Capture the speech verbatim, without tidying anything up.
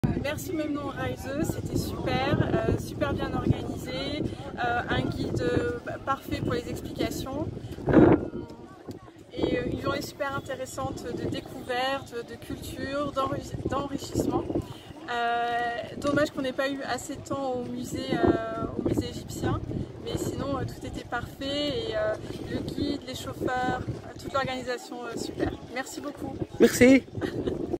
Merci Memnon Reise, c'était super, euh, super bien organisé, euh, un guide euh, parfait pour les explications euh, et euh, une journée super intéressante de découverte, de culture, d'enrichissement. Euh, dommage qu'on n'ait pas eu assez de temps au musée, euh, au musée égyptien, mais sinon euh, tout était parfait et euh, le guide, les chauffeurs, toute l'organisation euh, super. Merci beaucoup. Merci.